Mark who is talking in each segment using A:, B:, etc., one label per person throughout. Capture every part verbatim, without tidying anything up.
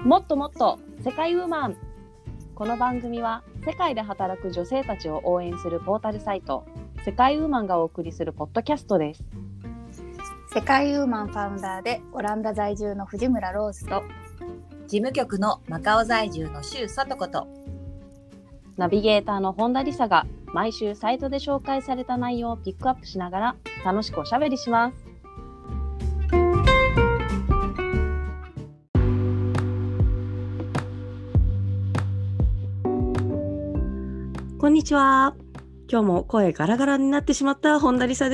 A: もっともっと世界ウーマン。この番組は世界で働く女性たちを応援するポータルサイト世界ウーマンがお送りするポッドキャストです。
B: 世界ウーマンファウンダーでオランダ在住の藤村ローズと
C: 事務局のマカオ在住の周聡子と
A: ナビゲーターの本田理沙が毎週サイトで紹介された内容をピックアップしながら楽しくおしゃべりします。こんにちは。今日も声ガラガラになってしまった本田理沙です、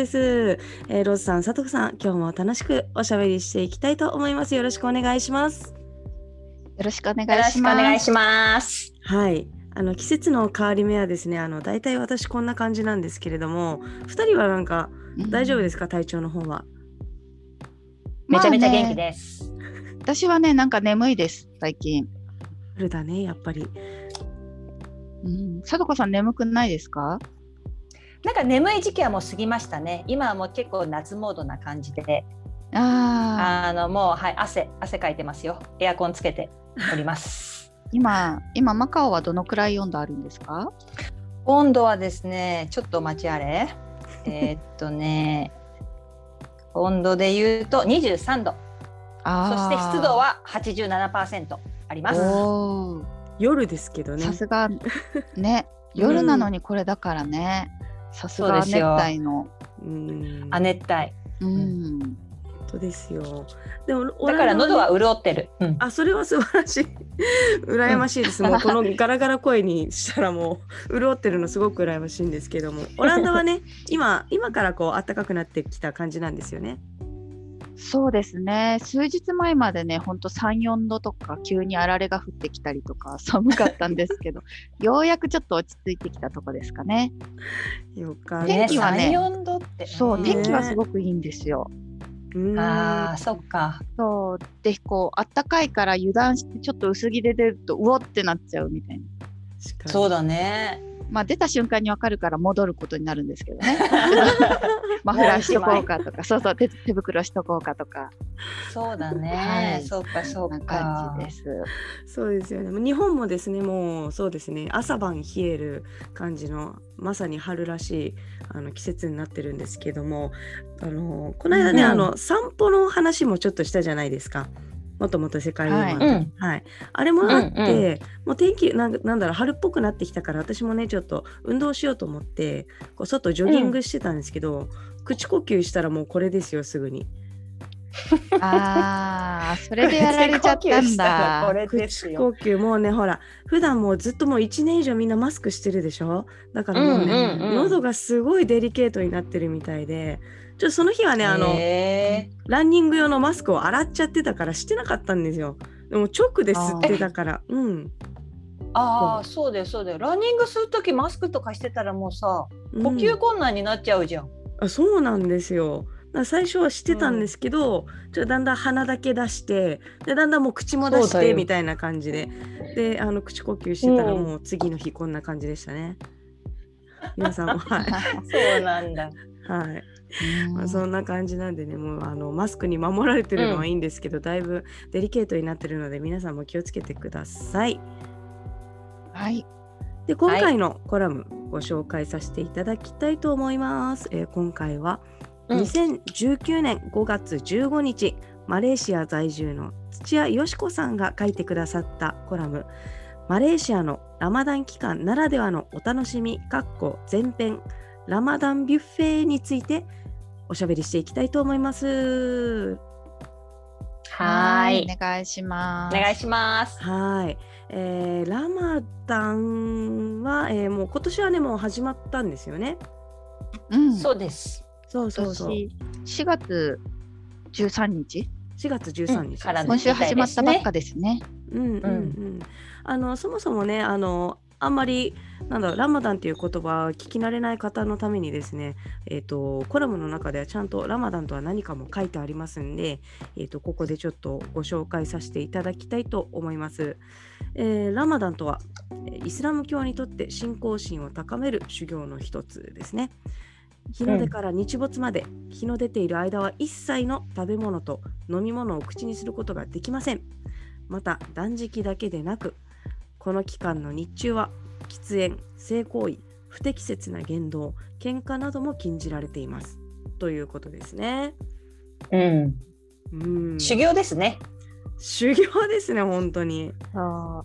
A: えー、ローズさん、さとこさん、今日も楽しくおしゃべりしていきたいと思います。よろしくお願いします。
B: よろしくお願いします。
C: よろしくお願いします。
A: はい、あの季節の変わり目はですね、あのだいたい私こんな感じなんですけれども、ふたりはなんか大丈夫ですか、うん、体調の方は。
C: めちゃめちゃ元気です、
B: まあね、私はね、なんか眠いです最近。
A: 春だね、やっぱり。
B: うん、さとこさん眠くないですか？
C: なんか眠い時期はもう過ぎましたね。今はもう結構夏モードな感じで、
B: あ
C: あのもう、はい、汗汗かいてますよ。エアコンつけております
B: 今今マカオはどのくらい温度あるんですか？
C: 温度はですね、ちょっとお待ちあれえーっとね温度で言うとにじゅうさんど、そして湿度は はちじゅうななパーセント あります。
B: お
A: 夜ですけどね。
B: さすがね夜なのにこれだからね、さすが熱帯の、
A: うん、
C: 亜熱帯、
B: うん、
A: 本当ですよ。でも
C: だから喉は潤ってる、うん、
A: あ、それは素晴らしい羨ましいです、うん、もうこのガラガラ声にしたらもう潤ってるのすごく羨ましいんですけども、オランダはね今今からこう暖かくなってきた感じなんですよね。
B: そうですね、数日前までねほんとさん、よんどとか急にあられが降ってきたりとか寒かったんですけどようやくちょっと落ち着いてきたとこですかね。
A: よかった。
B: 天気はね、
C: さん、よんどって、
B: そう、天気はすごくいいんですよ。
C: ああ、そっか。
B: そうで、こうあったかいから油断してちょっと薄着で出るとうおってなっちゃうみたいな。
C: そうだね。
B: まあ出た瞬間に分かるから戻ることになるんですけどねマフラーしとこうかとかそうそう 手, 手袋しとこうかとか。
C: そうだね、はい、そうかそうか、
B: な感じです。
A: そうですよね。日本もですね、もうそうですね、朝晩冷える感じのまさに春らしいあの季節になってるんですけども、あのこの間ね、うん、あの散歩の話もちょっとしたじゃないですか。もっともっと世界ウーマン、はいはい、あれもあって、うんうん、もう天気な、なんだろう、春っぽくなってきたから私もねちょっと運動しようと思ってこう外ジョギングしてたんですけど、うん、口呼吸したらもうこれですよ、すぐに。
B: あーそれでやられちゃったんだ。
C: これですよ。
A: 口呼吸もうね、ほら普段もうずっともういちねん以上みんなマスクしてるでしょ。だからもうね、うんうんうん、喉がすごいデリケートになってるみたいで、ちょっとその日はね、あのランニング用のマスクを洗っちゃってたからしてなかったんですよ。でも直で吸ってたから。うん。
C: ああ、そうだよそうだよ。ランニングするときマスクとかしてたらもうさ、呼吸困難になっちゃうじゃん。うん、
A: あ、そうなんですよ。最初はしてたんですけど、うん、ちょっとだんだん鼻だけ出してでだんだんもう口も出してみたいな感じでであの口呼吸してたらもう次の日こんな感じでしたね。皆さんもはい
C: そうなんだ。
A: はい、まあ、そんな感じなんでね、もうあのマスクに守られてるのはいいんですけど、うん、だいぶデリケートになってるので皆さんも気をつけてください。
B: はい。
A: で今回のコラムご紹介させていただきたいと思います。えー、今回はにせんじゅうきゅうねんごがつじゅうごにち、マレーシア在住の土屋よしこさんが書いてくださったコラム、マレーシアのラマダン期間ならではのお楽しみ前編ラマダンビュッフェについておしゃべりしていきたいと思います。
C: はい、
B: お願いします。
C: お願いします。
A: はい、えー、ラマダンは、えー、もう今年はねもう始まったんですよね。
C: うん、そうです。
A: そうそうそう。
B: しがつじゅうさんにち
A: しがつじゅうさんにち、
B: うん、今週始まったばっかですね。
A: うんうんうん。あのそもそもね、あのあんまりなんだろう、ラマダンっていう言葉聞き慣れない方のためにですね、えーと、コラムの中ではちゃんとラマダンとは何かも書いてありますんで、えーと、ここでちょっとご紹介させていただきたいと思います。えー、ラマダンとはイスラム教にとって信仰心を高める修行の一つですね。日の出から日没まで、うん、日の出ている間は一切の食べ物と飲み物を口にすることができません。 また断食だけでなく、この期間の日中は喫煙、性行為、不適切な言動、喧嘩なども禁じられていますということですね。
C: うん、
A: うん、
C: 修行ですね。
A: 修行ですね、本当に。
B: そう、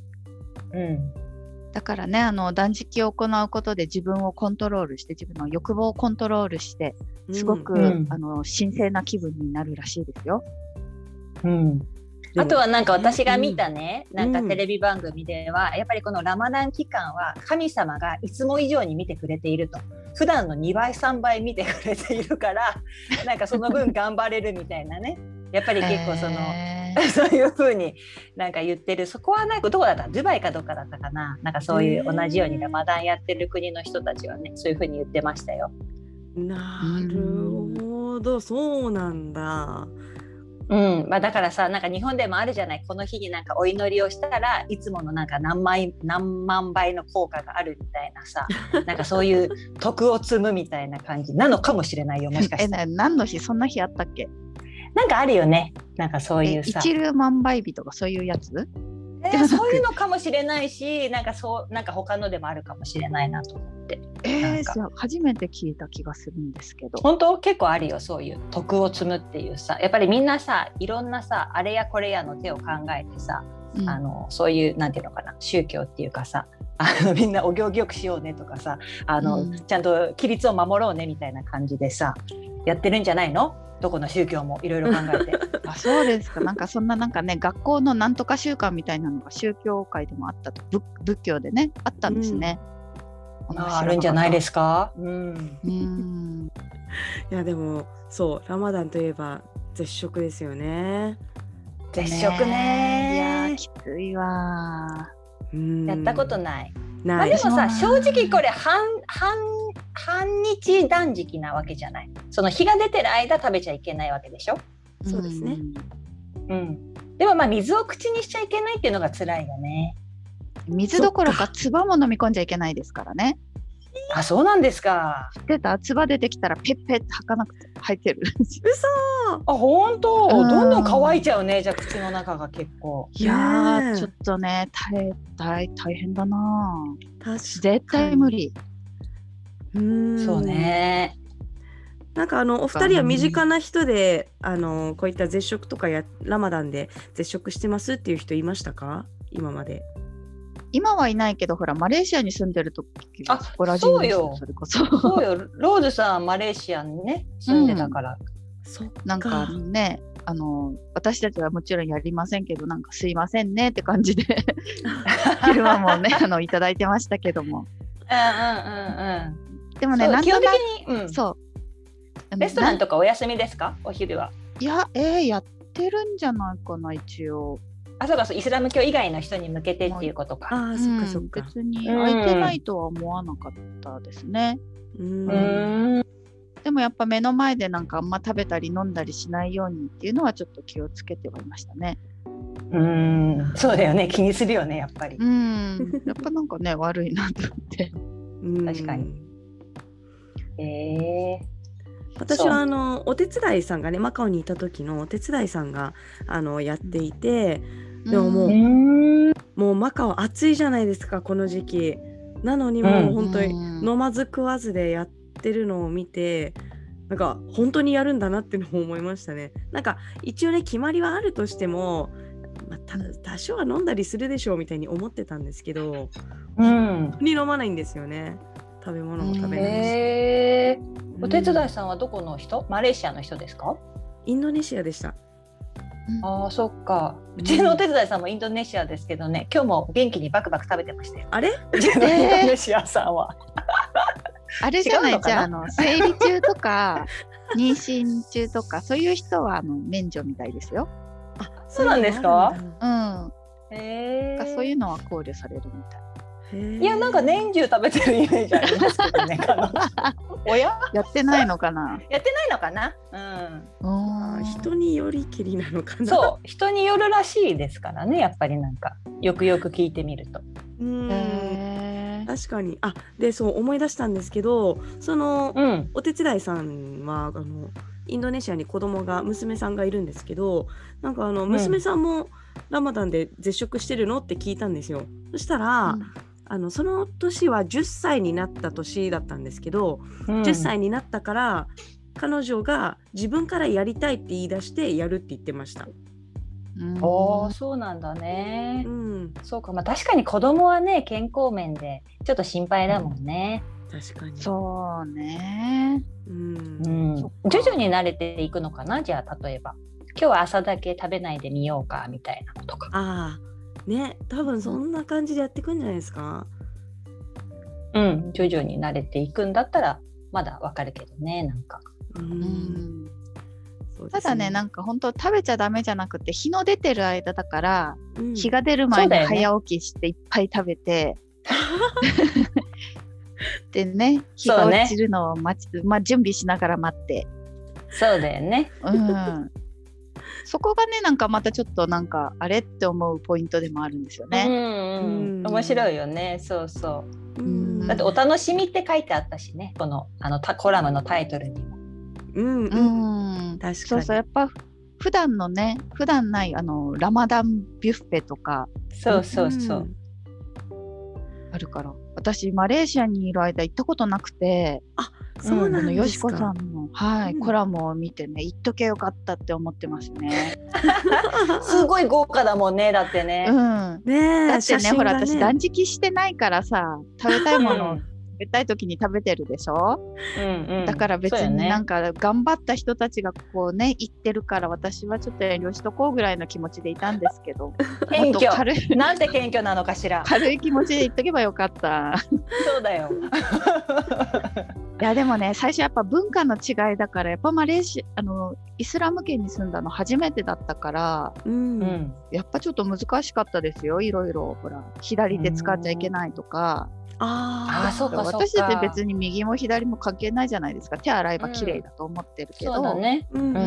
C: うん、
B: だからね、あの断食を行うことで自分をコントロールして、自分の欲望をコントロールしてすごく、
C: うん、
B: あの神聖な気分になるらしいですよ。
C: うん、あとはなんか私が見たね、
A: うん、
C: なんかテレビ番組ではやっぱりこのラマダン期間は神様がいつも以上に見てくれていると、普段のにばいさんばい見てくれているからなんかその分頑張れるみたいなね、やっぱり結構その、えー、そういう風になんか言ってる。そこはなんかどこだった、ドゥバイかどっかだったかな、なんかそういう同じようにラマダンやってる国の人たちはね、そういう風に言ってましたよ。
A: なるほど、そうなんだ。
C: うんまあ、だからさ、なんか日本でもあるじゃない、この日になんかお祈りをしたらいつものなんか何枚何万倍の効果があるみたいなさなんかそういう徳を積むみたいな感じなのかもしれないよ、もしかしたら。
B: え、何の日、そんな日あったっけ？
C: なんかあるよね、なんかそういうさ
B: 一粒万倍日とかそういうやつ、
C: えー、そういうのかもしれないし、なんかそうなんか他のでもあるかもしれないなと思って。
B: えー、じゃあ初めて聞いた気がするんですけど。
C: 本当結構あるよ、そういう徳を積むっていうさ、やっぱりみんなさ、いろんなさあれやこれやの手を考えてさ、うん、あのそういうなんていうのかな、宗教っていうかさ、あのみんなお行儀よくしようねとかさ、あの、うん、ちゃんと規律を守ろうねみたいな感じでさやってるんじゃないの？どこの宗教もいろいろ考えて
B: あ、そうですか。なんかそんななんかね、学校のなんとか習慣みたいなのが宗教界でもあったと、仏、仏教でねあったんですね。
C: うん、あ, あるんじゃないですか。うん、
B: うん
A: いやでもそう、ラマダンといえば絶食ですよね。
C: 絶食ね。
B: いやきついわ。
C: うんやったことない。
A: ない。
C: まあ、でもさ、正直これ半半半日断食なわけじゃない。その日が出てる間食べちゃいけないわけでしょ。
A: そうですね。
C: うん。でもまあ水を口にしちゃいけないっていうのが辛いよね。
B: 水どころか唾も飲み込んじゃいけないですからね。
C: あ、そうなんですか。
B: 出た、唾出てきたらペッペッ吐かなくて吐いてる。
A: 嘘。
C: あ、本当。どんどん乾いちゃうね。じゃあ口の中が結構。
B: いやー、ちょっとね、大大大変だな。
A: 確かに
B: 絶対無理。
A: うーん、
C: そうね。
A: なんかあのお二人は身近な人で、あのこういった絶食とかやラマダンで絶食してますっていう人いましたか？今まで。
B: 今はいないけど、ほらマレーシアに住んでるとき、
C: あ、
B: そこら中ですよ、それこそ。
C: そうよ、ローズさんマレーシアにね住んでたから、
A: うん、そっか。
B: なんかね、あの私たちはもちろんやりませんけど、なんかすいませんねって感じで昼間もねあのいただいてましたけども。
C: うんうんうんうん。
B: でもね、なん
C: 基本的に、
B: うん、そう。
C: レストランとかお休みですか？お昼は。
B: いや、えー、やってるんじゃないかな、一応。
C: あ、そうか、そう、イスラム教以外の人に向けてっていうことか。
A: あ、そっかそっか、
B: うん、別に空いてないとは思わなかったですね。
C: うん、うん、
B: でもやっぱ目の前でなんかあんま食べたり飲んだりしないようにっていうのはちょっと気をつけてはいましたね。
C: うん、そうだよね、気にするよね、やっぱり。
B: うん、やっぱなんかね悪いなと思って。
C: 確かに。えー、
A: 私はあのお手伝いさんがね、マカオにいた時のお手伝いさんがあのやっていて、でももう、うん、もうマカオ暑いじゃないですか、この時期なのに、もう本当に飲まず食わずでやってるのを見て、なんか本当にやるんだなっていうのを思いましたね。なんか一応ね決まりはあるとしても、まあ、た多少は飲んだりするでしょうみたいに思ってたんですけど、
C: うん、
A: 本当に飲まないんですよね。食べ物も食べないし。
C: えー、お手伝いさんはどこの人？マレーシアの人ですか？
A: インドネシアでした。
C: ああ、そっか。うちのお手伝いさんもインドネシアですけどね、今日も元気にバクバク食べてましたよ。
A: あれ？
C: うちのインドネシアさんは。
B: あれじゃない、じゃあ、あの生理中とか妊娠中とかそういう人はあの免除みたいですよ。
C: あ、そうなんですか？
B: うん。
C: へえ。
B: そういうのは考慮されるみたい。
C: いや、なんか年中食べてるイメージありますけどね。おや？
B: やってないのかな？
C: やってないのかな？うん。
A: あ、人によりきりなのかな。
C: そう、人によるらしいですからね、やっぱりなんかよくよく聞いてみると。
A: うん。確かに。あ、でそう思い出したんですけど、その、うん、お手伝いさんはあのインドネシアに子供が娘さんがいるんですけど、なんかあの娘さんもラマダンで絶食してるのって聞いたんですよ。そしたら、うん、あのその年はじゅっさいになった年だったんですけど、うん、じゅっさいになったから彼女が自分からやりたいって言い出してやるって言ってました。
C: うん、おー、そうなんだね、うん、そうか、まあ、確かに子供はね健康面でちょっと心配だもんね。
A: 確かに
B: そうね、
C: うんうん、徐々に慣れていくのかな。じゃあ例えば今日は朝だけ食べないでみようかみたいなのとか。
A: ああね、多分そんな感じでやっていくんじゃないですか。
C: うん、徐々に慣れていくんだったらまだわかるけどね。なんかうん、
B: うん、ただね、なんか本当食べちゃダメじゃなくて日の出てる間だから、うん、日が出る前に早起きしていっぱい食べて、でね、日が落ちるのを待ち、まあ、準備しながら待って。
C: そうだよね、
B: うん、そこがねなんかまたちょっとなんかあれって思うポイントでもあるんですよね。
C: うん、うん、面白いよね。そうそう、うん、だってお楽しみって書いてあったしね、このあのコラムのタイトルにも。
A: うんうん、確かに
B: そうそう、やっぱ普段のね普段ないあのラマダンビュッフェとか
C: そうそうそう、うん、
B: あるから、私マレーシアにいる間行ったことなくて、
A: あ、そうなんですか。
B: よしこさんの、はい、うん、コラムを見てね行っとけよかったって思ってますね。
C: すごい豪華だもんね。だってね、
B: うん、ねだってね、ほら私断食してないからさ、食べたいものを食べたい時に食べてるでしょ、うんうん、だから別になんか頑張った人たちがこうね言ってるから私はちょっと遠慮しとこうぐらいの気持ちでいたんですけど
C: 謙虚軽いなんて謙虚なのかしら。
B: 軽い気持ちで言っとけばよかった。
C: そうだよ。
B: いやでもね、最初やっぱ文化の違いだから、やっぱマレーシアあのイスラム圏に住んだの初めてだったから、うん、やっぱちょっと難しかったですよ。いろいろほら左手使っちゃいけないとか、
C: ああ、そうかそうか。
B: 私だって別に右も左も関係ないじゃないですか。手洗えば綺麗だと思ってるけど、
C: うん、そうだね、うんうん、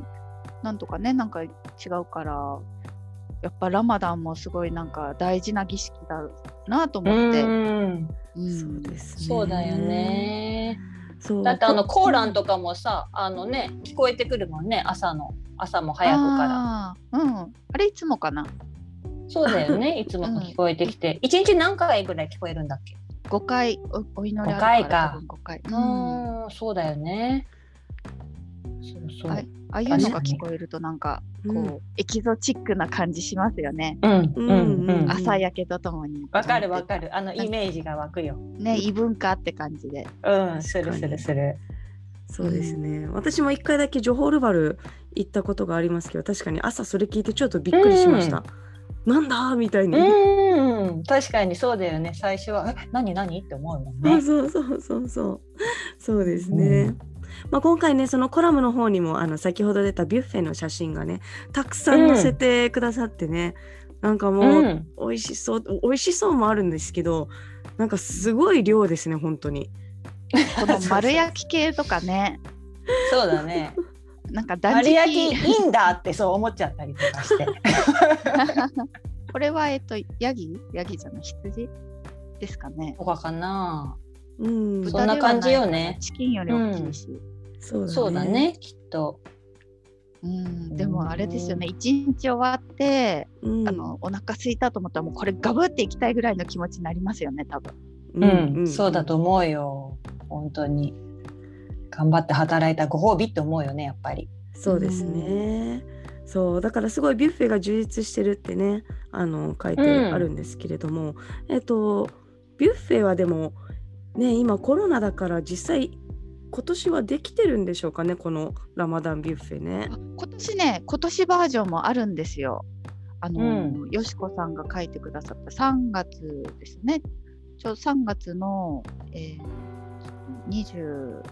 B: なんとかねなんか違うから、やっぱラマダンもすごいなんか大事な儀式だなと思って。うん
A: うん、そうですね。
C: そうだよね。そうだってあのコーランとかもさ、あのね聞こえてくるもんね、朝の朝も早くから。
B: うん、あれいつもかな。
C: そうだよね、いつも聞こえてきて、一、うん、日何回ぐらい聞こえるんだっけ。
B: ごかい お, お祈りある
C: から。ごかいか。
B: ごかい。
C: うん、そうだよね。そうそう。
B: ああいうのが聞こえるとなんかこう、うん、エキゾチックな感じしますよね。
C: うんうんうん。
B: 朝焼けとともに。
C: わかるわかる。あのイメージが湧くよ。
B: ね、異文化って感じで。
C: うん、するするする。
A: そうですね。うん、私も一回だけジョホールバル行ったことがありますけど、確かに朝それ聞いてちょっとびっくりしました。うん、なんだみたいに。
C: うん、確かにそうだよね。最初はえ何何って思うもんね。
A: そうそうそうそうそうですね。うん、まあ、今回ねそのコラムの方にもあの先ほど出たビュッフェの写真がねたくさん載せてくださってね、うん、なんかもう美味しそう、美味しそうもあるんですけど、なんかすごい量ですね本当に。
B: この丸焼き系とかね。
C: そうだね。
B: なんか
C: 丸焼きいいんだってそう思っちゃったりとかして。
B: これはえっとヤギヤギじゃない羊ですかね。
C: とかかな。
B: うん、
C: そんな感じよね。
B: チキンより大きいし、
A: うん、
C: そうだねきっと。
B: うん、でもあれですよね、一日終わって、うん、あのお腹空いたと思ったらもうこれガブっていきたいぐらいの気持ちになりますよね多分。
C: うん、うんうん、そうだと思うよ。本当に頑張って働いたご褒美って思うよねやっぱり。
A: そうですね、うん、そうだからすごいビュッフェが充実してるってねあの書いてあるんですけれども、うん、えっとビュッフェはでもね今コロナだから実際今年はできてるんでしょうかね、このラマダンビュッフェね。
B: 今年ね今年バージョンもあるんですよ。あの、うん、よしこさんが書いてくださったさんがつですね。ちょさんがつの、えー、にじゅう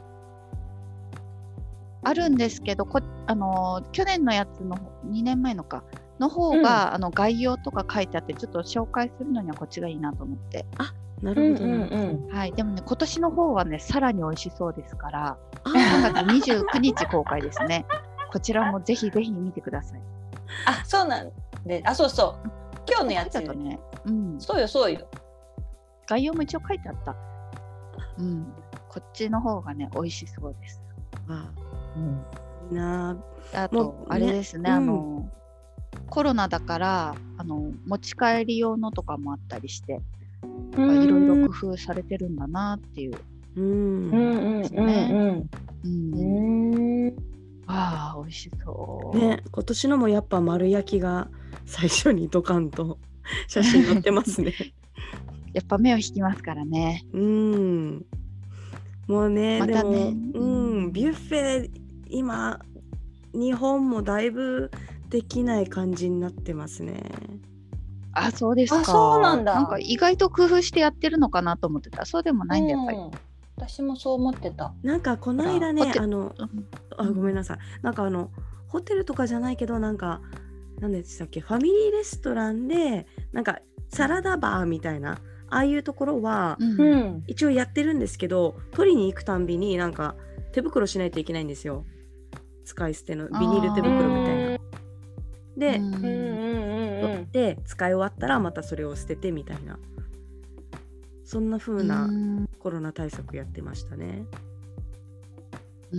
B: あるんですけど、こあの去年のやつのにねんまえのかの方が、うん、あの概要とか書いてあってちょっと紹介するのにはこっちがいいなと思って。
A: あ、なるほど、うんうん
B: うん、はい。でもね今年の方はねさらに美味しそうですからさんがつにじゅうくにち公開ですね。こちらもぜひぜひ見てください。
C: あ、そうなんで、あ、そうそう。今日のやつ
B: だとね、うん、
C: そうよそうよ。
B: 概要も一応書いてあった。うん、こっちの方がね美味しそうです。
A: あ、うん、 な
B: あとあれですね、ね、あの、うん、コロナだからあの持ち帰り用のとかもあったりしていろいろ工夫されてるんだなっていう。
C: うんうんですね。
B: ああ美味しそう。
A: ね、今年のもやっぱ丸焼きが最初にドカンと写真載ってますね。
B: やっぱ目を引きますからね。
A: うん。もうね、
B: またね、
A: でも、うん、ビュッフェ今日本もだいぶできない感じになってますね。
B: あ、そうですか。
C: あ、そうなんだ。
B: なんか意外と工夫してやってるのかなと思ってた。そうでもないんだ、やっぱり。
C: 私もそう思ってた。
A: なんかこの間ね、あの、あ、ごめんなさい。なんかあのホテルとかじゃないけど、なんか何でしたっけ、ファミリーレストランでなんかサラダバーみたいな、ああいうところは、うん、一応やってるんですけど、取りに行くたんびになんか手袋しないといけないんですよ。使い捨てのビニール手袋みたいな。で、うんうんうん、で使い終わったらまたそれを捨ててみたいな、そんな風なコロナ対策やってましたね。
C: うん、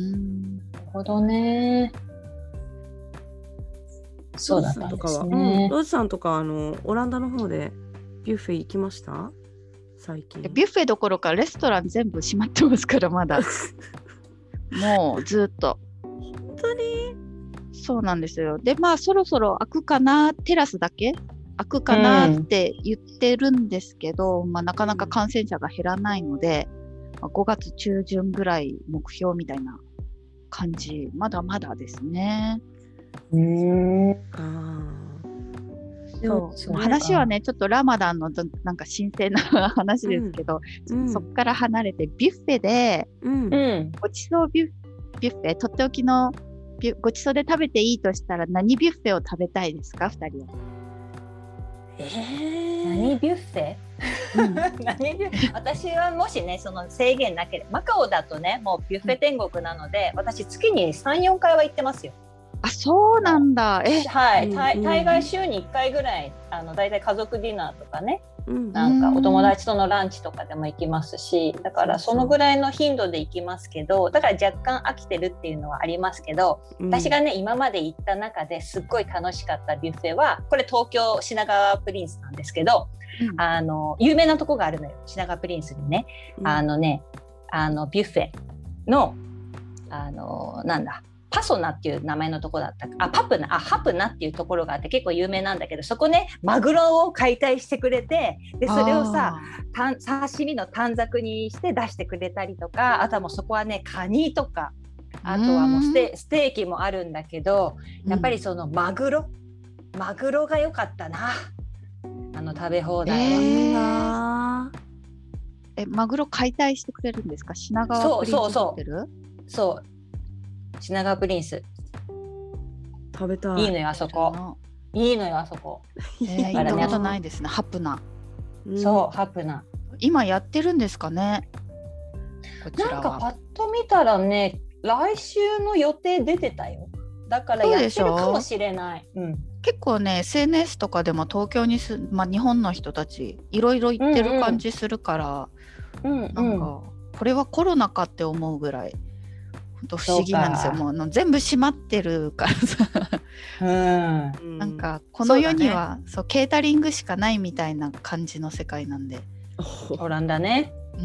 C: なるほどね。そうだったんですね。
A: ローズさんとかあのオランダの方でビュッフェ行きました？最近。
B: ビュッフェどころかレストラン全部閉まってますからまだ。もうずっと。
A: 本当に？
B: そうなんですよ。でまあそろそろ開くかな、テラスだけ開くかなって言ってるんですけど、うん、まあ、なかなか感染者が減らないので、まあ、ごがつ中旬ぐらい目標みたいな感じ、まだまだですね。
C: うーん、
B: あそうそう、話はねちょっとラマダンのなんか神聖な話ですけど、うん、そこから離れてビュッフェで、うん、ごちそうビュッ、ビュッフェ、とっておきのごちそうで食べていいとしたら何ビュッフェを食べたいですか、ふたりは。
C: えー、何ビュッフェ、うん、何ビュッフェ私はもしねその制限なければ、マカオだとねもうビュッフェ天国なので、うん、私月に さん,よん 回は行ってますよ。
B: あ、そうなんだ。え、
C: はい、うん、大, 大概週にいっかいぐらい、あのだいたい家族ディナーとかね、うん、なんかお友達とのランチとかでも行きますし、だからそのぐらいの頻度で行きますけど、だから若干飽きてるっていうのはありますけど、うん、私がね今まで行った中ですっごい楽しかったビュッフェは、これ東京品川プリンスなんですけど、うん、あの有名なとこがあるのよ、品川プリンスにね、うん、あのねあのビュッフェのあのなんだパソナっていう名前のとこだったか、あパプナあハプナっていうところがあって結構有名なんだけど、そこねマグロを解体してくれて、でそれをさ刺身の短冊にして出してくれたりとか、あとはもうそこはねカニとか、あとはもうス テ, ステーキもあるんだけど、やっぱりそのマグロ、うん、マグロが良かったな、あの食べ放題は。
B: えー、えマグロ解体してくれるんですか？品川プリンスホテル？そうそうそう
C: そう品川プリンス
A: 食べたい。
C: いいのよあそこ、いいのよあそこ。
B: えー、行ったことないですね。ハプナ、
C: うん、そうハプナ
B: 今やってるんですかね。こちらは
C: なんかパッと見たらね来週の予定出てたよ。だからやってるかもしれない。うん、
B: 結構ね エスエヌエス とかでも東京にす、まあ、日本の人たちいろいろ行ってる感じするから、うんうん、なんかこれはコロナかって思うぐらい不思議なんですよ。もう全部閉まってるからさ、うん、なんかこの世にはそう、ね、そうケータリングしかないみたいな感じの世界なんで。
C: オランダね。
B: うん、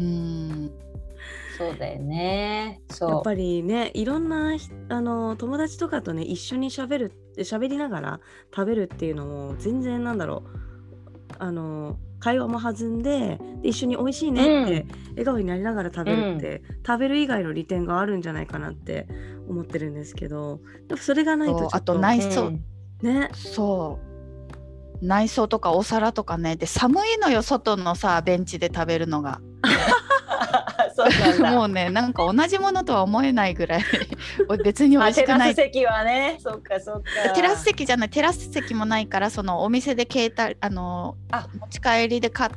C: そうだよね。そう
A: やっぱりねいろんなあの友達とかとね一緒に喋る喋りながら食べるっていうのも全然なんだろう、あの会話も弾ん で, で一緒に美味しいねって笑顔になりながら食べるって、うん、食べる以外の利点があるんじゃないかなって思ってるんですけど、でもそれがないとちょっと
B: あと内装、うん、
A: ね、
B: そう内装とかお皿とかね、で寒いのよ外のさベンチで食べるのが
C: そうなんだ
B: もうねなんか同じものとは思えないぐらい別に美味しくない。
C: テラス席はね、そっかそっか。
B: テラス席じゃない、テラス席もないから、そのお店でケータあのあ持ち帰りで買って、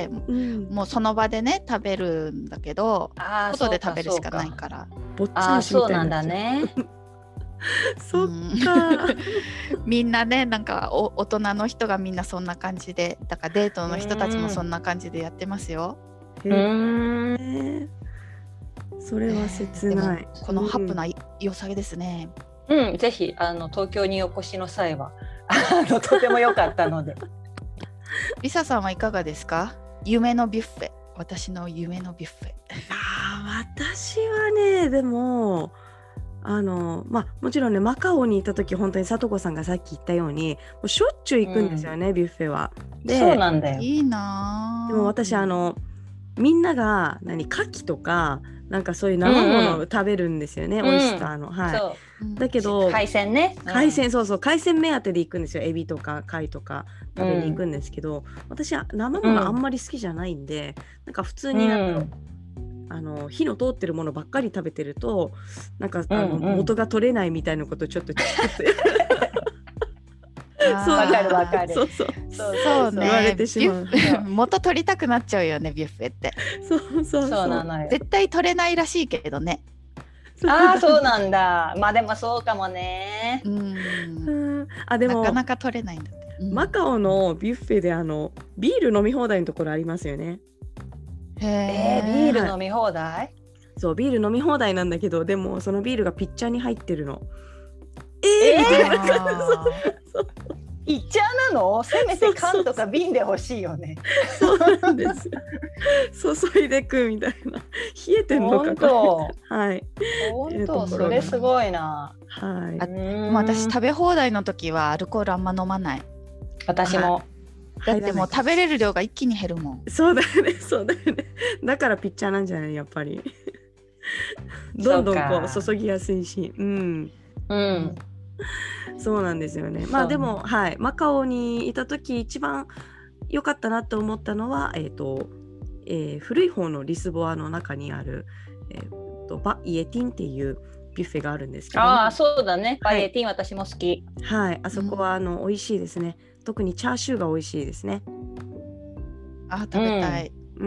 B: うん、もうその場でね食べるんだけど、外で食べるしかないから。
A: ぼっち
C: あそうなんだね
A: そっか
B: みんなねなんかお大人の人がみんなそんな感じで、だからデートの人たちもそんな感じでやってますよ。
A: へー、それは切ない。
B: このハップな良さげですね。
C: うん、ぜひあの東京にお越しの際はあのとても良かったので。
B: リサさんはいかがですか？夢のビュッフェ。私の夢のビュッフェ。
A: あ私はねでもあのまあもちろんねマカオに行った時本当にさとこさんがさっき言ったようにもうしょっちゅう行くんですよね、うん、ビュッフェは。
C: でそうなんだよ。
B: いいな。
A: でも私あのみんなが何牡蠣とかなんかそういう生ものを食べるんですよね、うんうん、オイスターの、はい、そうだけど
C: 海鮮ね、
A: うん、海鮮そうそう海鮮目当てで行くんですよ。エビとか貝とか食べに行くんですけど、うん、私は生ものあんまり好きじゃないんで、うん、なんか普通にあの、うんあの火の通ってるものばっかり食べてるとなんかあの、うんうん、元が取れないみたいなことちょっと聞いて
C: そうわかるわかる
A: そうそう
B: そうそうね
A: 言われてしまう
B: 元取りたくなっちゃうよねビュッフェって。
A: そうそうそう
C: そうなのよ。
B: 絶対取れないらしいけどね。
C: ああそうなんだ。まあでもそうかもね。
B: うんあでもなかなか取れないんだって、
A: うん、マカオのビュッフェであのビール飲み放題のところありますよね。
C: へー、ビール飲み放題、はい、
A: そうビール飲み放題なんだけどでもそのビールがピッチャーに入ってるの。
C: えー、みたいなピッチャーなの？せめて缶とか瓶で欲しいよね。
A: そうなんです注いでくみたいな。冷えてんのかこれ。はい。
C: 本当それすごいな。
A: はい。
B: あもう私食べ放題の時はアルコールあんま飲まない。
C: 私も。
B: だってもう食べれる量が一気に減るもん。
A: そうだよねそうだよね。だからピッチャーなんじゃないやっぱり。どんどんこう注ぎやすいし。うん
C: うん
A: そうなんですよね。まあでもはいマカオにいた時一番良かったなと思ったのはえっ、ー、と、えー、古い方のリスボアの中にある、えー、とバイエティンっていうビュッフェがあるんですけど、ね、
C: ああそうだねバイエティン、はい、私も好き。
A: はいあそこはあの、うん、美味しいですね。特にチャーシューが美味しいですね。
B: あ食べたい、
C: うん、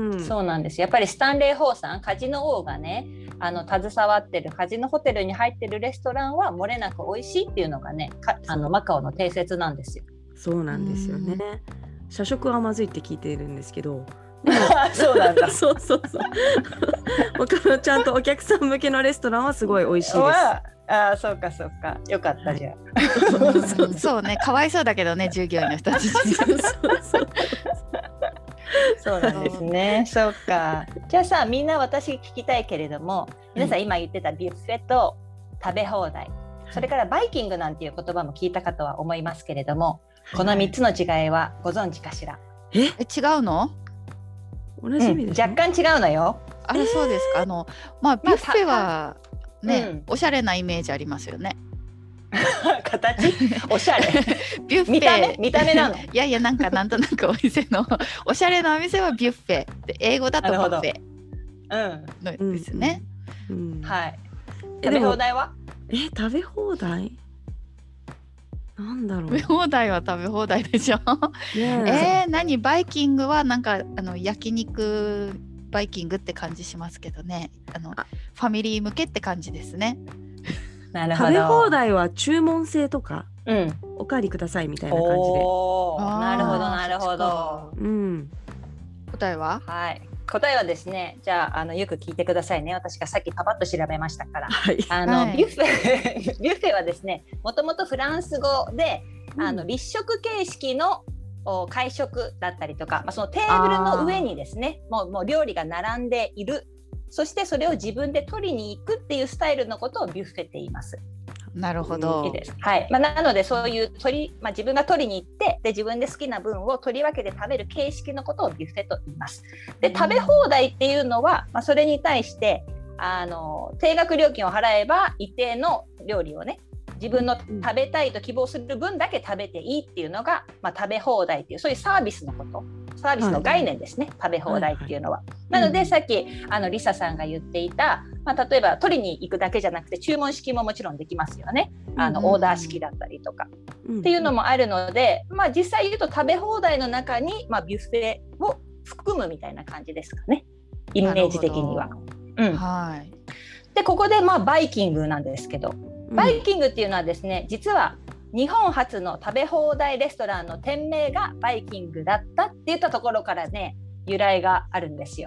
C: うんそうなんですやっぱりスタンレー・ホーさんカジノ王がねあの携わってるカジノホテルに入ってるレストランは漏れなく美味しいっていうのがねあのマカオの定説なんですよ。
A: そうなんですよね。社食はまずいって聞いているんですけど
C: そうなんだ
A: そうそうそう他のちゃんとお客さん向けのレストランはすごい美味しいです。
C: ああそうかそうかよかったじゃん、
B: はい、そうそうねかわいそうだけどね従業員の人たちそうそうそう
C: そうなんですねそうかじゃあさみんな私聞きたいけれども皆さん今言ってたビュッフェと食べ放題、うん、それからバイキングなんていう言葉も聞いたかとは思いますけれども、はい、このみっつの違いはご存知かしら？
B: え違うの？
A: 同じ意味です、
C: うん、若干違うのよ。
B: あれそうですか。あのまあビュッフェはね、うん、おしゃれなイメージありますよね。
C: 形おしゃれ
B: ビュッフェ
C: 見た目見た目なの
B: いやいやなんかなんとなくお店のおしゃれなお店はビュッフェで英語だとビュッフェのですね、
C: うんうん、はい食べ放題は
A: え食べ放題なんだろう。
B: 食べ放題は食べ放題でしょ、yeah. えー、何バイキングはなんかあの焼肉バイキングって感じしますけどねあのあファミリー向けって感じですね。
C: なるほど。
A: 食べ放題は注文制とか、
C: うん、
A: おかわりくださいみたいな感じで。
C: おなるほどなるほど、
A: うん、
B: 答えは
C: はい答えはですねじゃあ、あのよく聞いてくださいね。私がさっきパパッと調べましたから、
A: はい、
C: あの、はい、ビュッフェビュッフェはですねもともとフランス語で、うん、あの立食形式の会食だったりとか、まあ、そのテーブルの上にですねもう、もう料理が並んでいるそしてそれを自分で取りに行くっていうスタイルのことをビュッフェって言います。
B: なるほど。
C: いいです。はい。まあ、なのでそういう取り、まあ、自分が取りに行ってで自分で好きな分を取り分けて食べる形式のことをビュッフェと言います。で食べ放題っていうのは、まあ、それに対してあの定額料金を払えば一定の料理をね自分の食べたいと希望する分だけ食べていいっていうのが、まあ、食べ放題っていうそういうサービスのことサービスの概念ですね、はい、食べ放題っていうのは、はいはい、なので、うん、さっきあのリサさんが言っていた、まあ、例えば取りに行くだけじゃなくて注文式ももちろんできますよね。あの、うん、オーダー式だったりとか、うん、っていうのもあるので、まあ、実際言うと食べ放題の中に、まあ、ビュッフェを含むみたいな感じですかねイメージ的には、うん
B: はい、
C: でここで、まあ、バイキングなんですけどバイキングっていうのはですね、実は日本初の食べ放題レストランの店名がバイキングだったっていったところからね由来があるんですよ。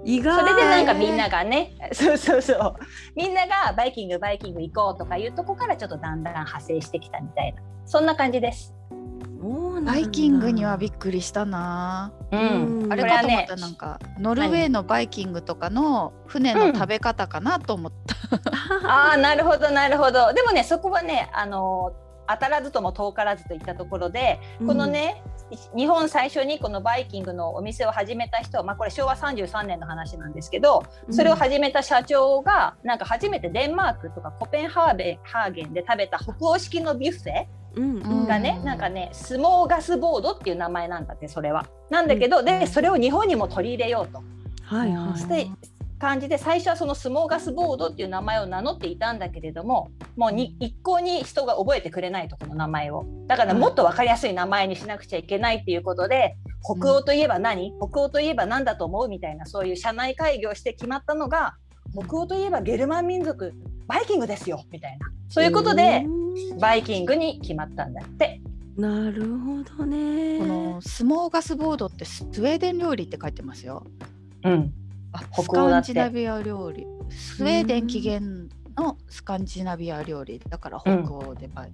A: 意外。
C: それでなんかみんながねそうそうそうみんながバイキングバイキング行こうとかいうとこからちょっとだんだん派生してきたみたいな、そんな感じです。
B: バイキングにはびっくりしたな、
C: うん、
B: あれかと思った、ね、なんかノルウェーのバイキングとかの船の食べ方かなと思った、
C: うん、ああなるほどなるほど。でもねそこはねあの当たらずとも遠からずといったところで、このね、うん、日本最初にこのバイキングのお店を始めた人、まあ、これしょうわさんじゅうさんねんの話なんですけど、それを始めた社長がなんか初めてデンマークとかコペンハーゲンで食べた北欧式のビュッフェがね、うん、なんかねスモーガスボードっていう名前なんだって。それはなんだけど、うん、でそれを日本にも取り入れようと、はいはい、して感じで最初はそのスモーガスボードっていう名前を名乗っていたんだけれども、もうに一向に人が覚えてくれないと、この名前を。だからもっと分かりやすい名前にしなくちゃいけないっていうことで、北欧といえば何、うん、北欧といえば何だと思うみたいな、そういう社内会議をして決まったのが、北欧といえばゲルマン民族バイキングですよみたいな、そういうことでバイキングに決まったんだって。
A: なるほどね。
B: このスモーガスボードってスウェーデン料理って書いてますよ。
C: うん、
B: あ、スカンジナビア料理、スウェーデン起源のスカンジナビア料理だから北欧でバイ、うん、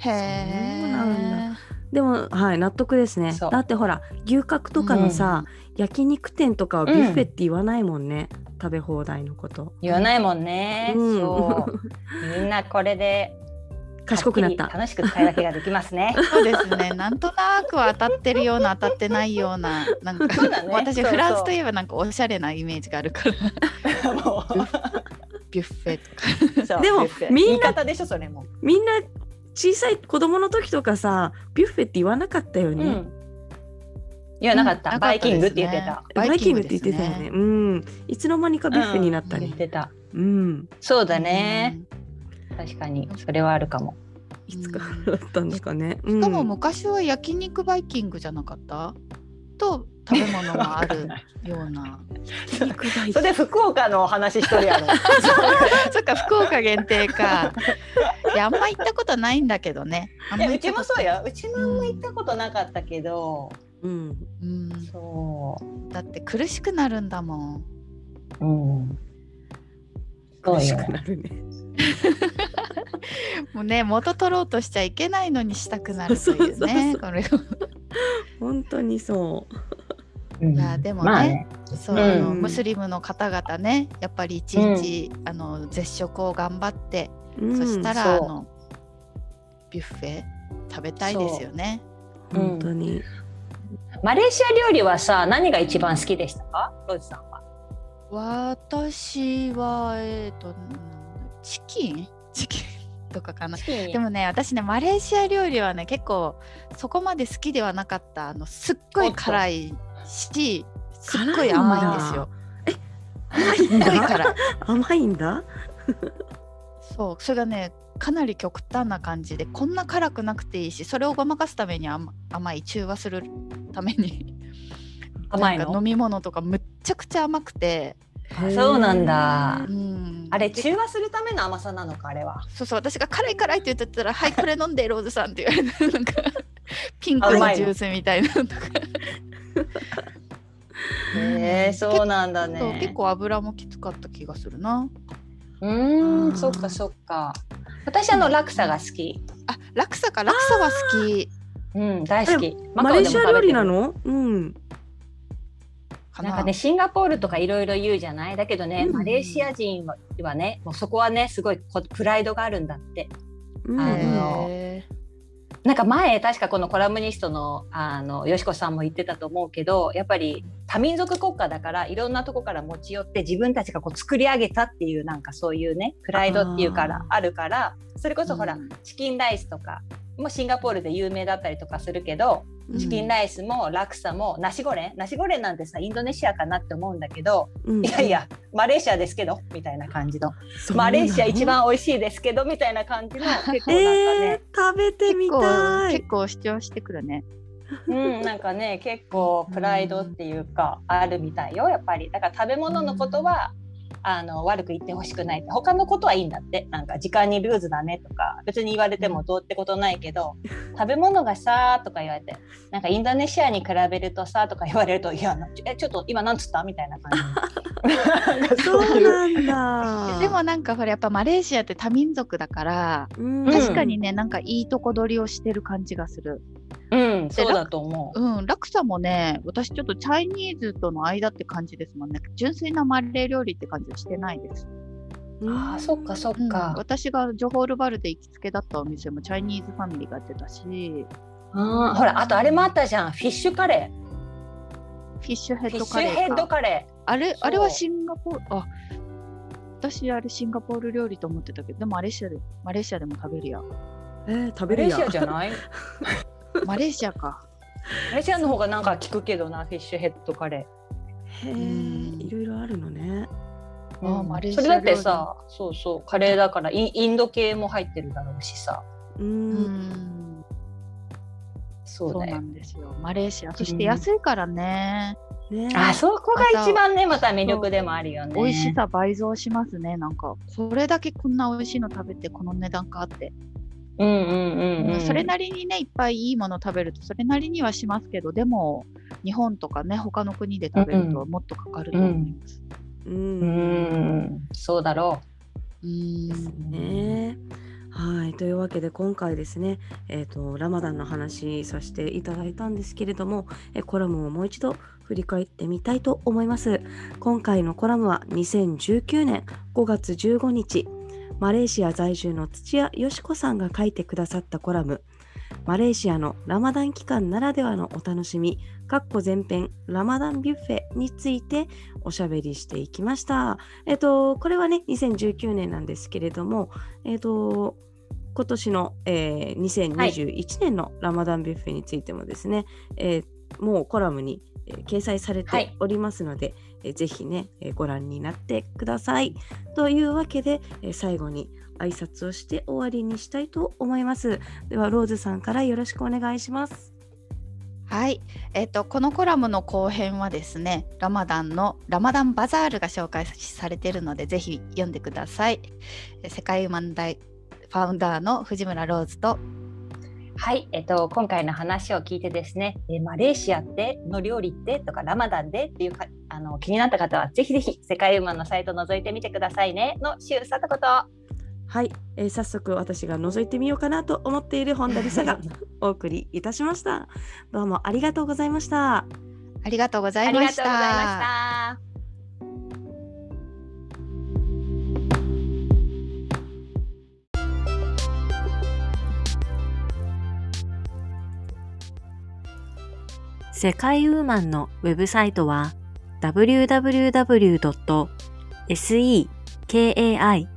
B: へえ、そうなんだ。
A: でもはい納得ですね。だってほら牛角とかのさ、うん、焼肉店とかはビュッフェって言わないもんね、うん、食べ放題のこと
C: 言わないもんね、うん、そうみんなこれで
A: 賢くなった。
C: 楽しく使い分けができますね。
B: そうですね。なんとなくは当たってるような当たってないような、なんかそうだ、ね、私フランスといえばなんかおしゃれなイメージがあるからもうビュッフェとか
A: でもみんな
C: でしょ、それも
A: みんな小さい子供の時とかさビュッフェって言わなかったよね、うん、
C: 言わなかった、うん、バイキングって言ってた。
A: バイキングって言ってたよね、うん、いつの間にかビュッフェになったね、
C: うん、言ってた、
A: うん、
C: そうだね、うん、確かにそれはあるかも。
A: いつからだったんですかね、
B: うん、しかも昔は焼肉バイキングじゃなかったと食べ物があるような
C: それ福岡の話しとるやろ
B: そっか福岡限定か。いやあんま行ったことないんだけどね。
C: いやうちもそうよ、うちもあんま行ったことなかったけど、
B: うんうん、
C: そう
B: だって苦しくなるんだもん、
C: うん、
A: 苦しくなるね
B: もうね元取ろうとしちゃいけないのにしたくなるというね。
A: 本当にそう。
B: いやでもね、まあね、そう、うん、ムスリムの方々ねやっぱり一日、うん、あの絶食を頑張って、うん、そしたらあのビュッフェ食べたいですよね。
A: 本当に、うん、
C: マレーシア料理はさ何が一番好きでしたか、ロジさんは。
B: 私はえっとチキンチキンとかかな。でもね私ねマレーシア料理はね結構そこまで好きではなかった。あのすっごい辛いしすっごい甘いんですよ。
A: え甘いんだ甘いんだ
B: そうそれがねかなり極端な感じで、こんな辛くなくていいし、それをごまかすために 甘, 甘い中和するために
C: 甘いの
B: なんか飲み物とかむっちゃくちゃ甘くて。
C: そうなんだ、
B: うん、
C: あれ中和するための甘さなのかあれは。
B: そうそう私が辛い辛いって言ってたらはいこれ飲んでローズさんって言われてなんかピンクのジュースみたいなのとか
C: へえそうなんだね。
B: 結構油もきつかった気がするな。
C: うーんそっかそっか。私あのラクサが好き。
B: あラクサかラクサは好き。
C: うん大好き。
A: マレーシア料理なの？うん
C: なんかねシンガポールとかいろいろ言うじゃない。だけどね、うん、マレーシア人はねもうそこはねすごいプライドがあるんだって、うん、あのなんか前確かこのコラムニストのあのよしこさんも言ってたと思うけど、やっぱり多民族国家だからいろんなとこから持ち寄って自分たちがこう作り上げたっていうなんかそういうねプライドっていうからあるから、それこそほら、うん、チキンライスとかもシンガポールで有名だったりとかするけど、チキンライスもラクサもナシゴレンナシゴレンなんてさインドネシアかなって思うんだけど、うん、いやいやマレーシアですけどみたいな感じの、マレーシア一番美味しいですけどみたいな感じの結構なんかね、
A: えー、食べてみたい。
B: 結構主張してくるね。
C: うんなんかね結構プライドっていうかあるみたいよやっぱり。だから食べ物のことはあの悪く言ってほしくないって。他のことはいいんだって。なんか時間にルーズだねとか別に言われてもどうってことないけど、食べ物がさとか言われて、なんかインドネシアに比べるとさとか言われると、いやえちょっと今なんつったみたいな感
A: じそうなんだ。
B: でもなんかほらやっぱマレーシアって多民族だから、うん、確かにねなんかいいとこ取りをしてる感じがする。
C: うん、そうだと思う。
B: うん、ラクサもね、私ちょっとチャイニーズとの間って感じですもんね。純粋なマレー料理って感じはしてないです。
C: ああ、そっかそっか、
B: うん。私がジョホールバルで行きつけだったお店もチャイニーズファミリーがやってたし。
C: あほら、あとあれもあったじゃん、フィッシュカレ
B: ー。フィッシュヘッドカレーか。
C: フィッシュヘッドカレー。
B: あれ、あれはシンガポール、あ、私あれシンガポール料理と思ってたけど、でもマレーシアで、マレーシアでも食べるや。
A: えー、食べるや。
C: マレーシアじゃない
B: マレーシアか。
C: マレーシアの方がなんか聞くけどな、フィッシュヘッドカレ
A: ー。へえ、いろいろあるのね。
C: あ、マレーシアそれだってさ、そうそうカレーだからインド系も入ってるだろうしさ。
A: うん。
C: そうだよ。
B: そうなんですよ。マレーシア、そして安いからね。
C: ね、あそこが一番ねまた魅力でもあるよね。
B: 美味しさ倍増しますね。なんかそれだけこんな美味しいの食べてこの値段かって。
C: うんうんうんうん、
B: それなりにねいっぱいいいもの食べるとそれなりにはしますけど、でも日本とかね他の国で食べるともっとかかると思います。
C: うん、うんうん、そうだろ
A: う。うんね。はい、というわけで今回ですね、えーと、ラマダンの話させていただいたんですけれども、えコラムをもう一度振り返ってみたいと思います。今回のコラムはにせんじゅうきゅうねんごがつじゅうごにち、マレーシア在住の土屋よし子さんが書いてくださったコラム、マレーシアのラマダン期間ならではのお楽しみ（前編ラマダンビュッフェ）についておしゃべりしていきました。えっと、これはねにせんじゅうきゅうねんなんですけれども、えっと今年の、えー、にせんにじゅういちねんのラマダンビュッフェについてもですね、はい、えー、もうコラムに、えー、掲載されておりますので、はい、えー、ぜひね、えー、ご覧になってください。というわけで、えー、最後に挨拶をして終わりにしたいと思います。ではローズさんからよろしくお願いします。
B: はい、えーと、このコラムの後編はですね、ラマダンのラマダンバザールが紹介されているのでぜひ読んでください。世界ウーマン大ファウンダーの藤村ローズと、
C: はい、えっと、今回の話を聞いてですね、えマレーシアっての料理ってとかラマダンでっていうかあの気になった方はぜひぜひ世界ウーマンのサイトを覗いてみてくださいねのしゅうさとこと。
A: はい、えー、早速私が覗いてみようかなと思っている本田理沙がお送りいたしました。どうもありがとうございました。
B: ありがとうございました。ありがとうございました。
A: 世界ウーマンのウェブサイトは ダブリューダブリューダブリュードットセカイウー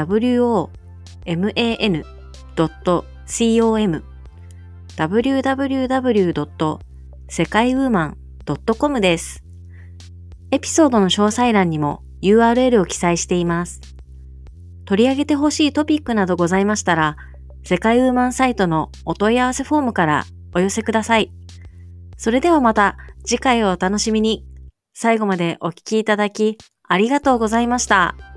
A: マンドットコム ダブリューダブリューダブリュードットセカイウーマンドットコム です。エピソードの詳細欄にも ユーアールエル を記載しています。取り上げてほしいトピックなどございましたら、世界ウーマンサイトのお問い合わせフォームからお寄せください。それではまた次回をお楽しみに。最後までお聞きいただきありがとうございました。